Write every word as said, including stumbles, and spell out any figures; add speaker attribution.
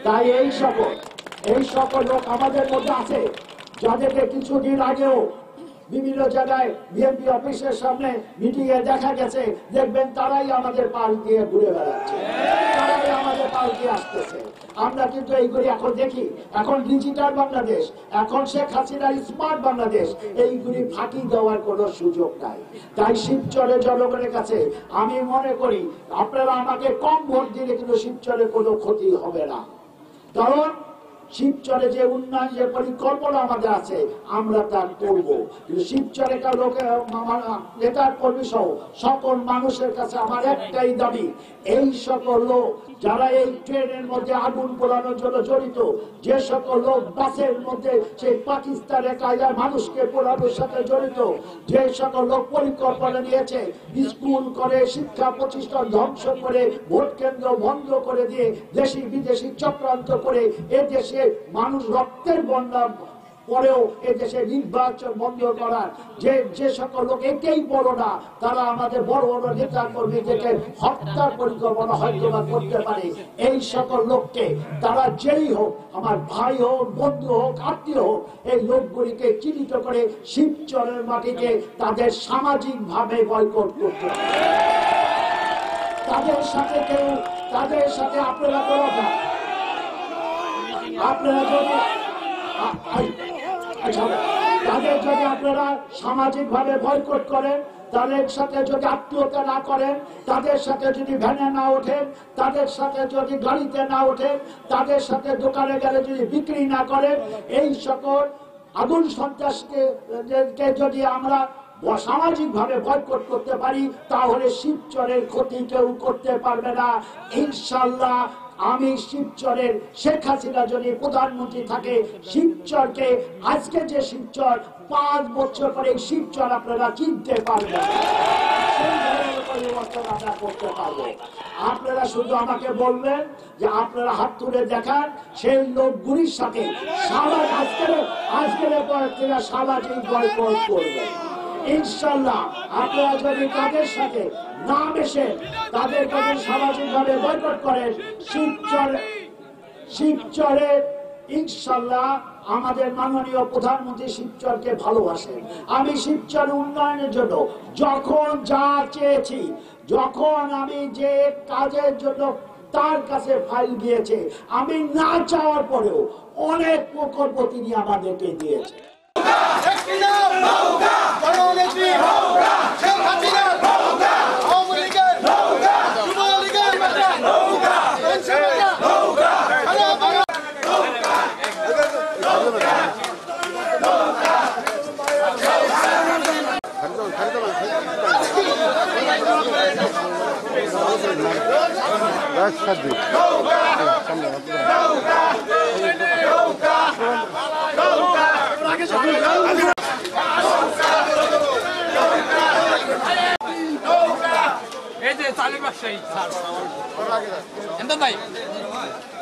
Speaker 1: তাই এই সকল এই সকল লোক আমাদের মধ্যে আছে যাদেরকে কিছুদিন আগেও বিভিন্ন জায়গায় বিএনপি অফিসের সামনে মিটিং এ দেখা গেছে, দেখবেন তারাই আমাদের পাশ দিয়ে ঘুরে বেড়াচ্ছে, তারাই আমাদের পাশ দিয়ে আসতেছে। আমরা কিন্তু এইগুলি এখন দেখি, এখন ডিজিটাল বাংলাদেশ, এখন শেখ হাসিনার স্মার্ট বাংলাদেশ, এইগুলি ফাঁকি দেওয়ার কোনো সুযোগ নাই। তাই শিবচরের জনগণের কাছে আমি মনে করি আপনারা আমাকে কম ভোট দিলে কিন্তু শিবচরের কোনো ক্ষতি হবে না, কারণ শিবচরে যে উন্নয়ন যে পরিকল্পনা আমাদের আছে আমরা তা করব। শিবচরে নেতার কর্মী সহ সকল মানুষের কাছে আমার একটাই দাবি, এই সকল লোক যারা এই ট্রেনের মধ্যে আগুন পোড়ানোর জন্য জড়িত, যে সকল লোক বাসের মধ্যে সেই পাকিস্তানের কায়দার মানুষকে পোড়ানোর সাথে জড়িত, যে সকল লোক পরিকল্পনা নিয়েছে স্কুল করে শিক্ষা প্রতিষ্ঠান ধ্বংস করে ভোট কেন্দ্র বন্ধ করে দিয়ে দেশি বিদেশি চক্রান্ত করে এ দেশে মানুষ রক্তের বন্যা পরেও এ দেশে নির্বাচন বন্ধ করার যে যে সকল লোক এটাই বড় না, তারা আমাদের বড় বড় নেতা কর্মীদেরকে হত্যার পরিকল্পনা হয়তো বা করতে পারে। এই সকল লোককে তারা যেই হোক, আমার ভাই হোক, বন্ধু হোক, আত্মীয় হোক, এই লোকগুলিকে চিহ্নিত করে শিবচরের মাটিতে তাদের সামাজিক ভাবে বয়কট করতে হবে। তাদের সাথে কেউ তাদের সাথে আপনারা করো না, আপনারা যদি তাদের যদি আপনারা সামাজিক ভাবে বয়কট করেন, তাদের সাথে যদি আত্মীয়তা না করেন, তাদের সাথে যদি ভ্যানে না ওঠেন, তাদের সাথে যদি গাড়িতে না ওঠেন, তাদের সাথে দোকানে গেলে যদি বিক্রি না করেন, এই সকল আগুন সন্ত্রাসকে যদি আমরা সামাজিক ভাবে বয়কট করতে পারি, তাহলে শিবচরের ক্ষতি কেউ করতে পারবে না ইনশাআল্লাহ। আমি শিবচরের শেখ হাসিনা যদি প্রধানমন্ত্রী থাকে, শিবচরকে আজকে যে শিবচর পাঁচ বছর পরে শিবচর আপনারা চিনতে পারবেন, সেই ধরনের পরিবর্তন আমরা করতে পারবো। আপনারা শুধু আমাকে বলবেন যে আপনারা হাত তুলে দেখান সেই লোকগুলির সাথে আজকের আজকের পর থেকে সামাজিক বয়কট করবেন ইনশাআল্লাহ। আপনারা যদি তাদের সাথে না মেশে তাদের কাছে সামাজিক ভাবে বয়কট করেন, শিবচর শিবচরে ইনশাআল্লাহ আমাদের মাননীয় প্রধানমন্ত্রী শিবচরকে ভালোবাসেন। আমি শিবচর উন্নয়নের জন্য যখন যা চেয়েছি, যখন আমি যে কাজের জন্য তার কাছে ফাইল দিয়েছে, আমি না চাওয়ার পরেও অনেক প্রকল্প তিনি আমাদেরকে দিয়েছে।
Speaker 2: এই যে চালের ব্যবসায়ী স্যার, এমন ভাই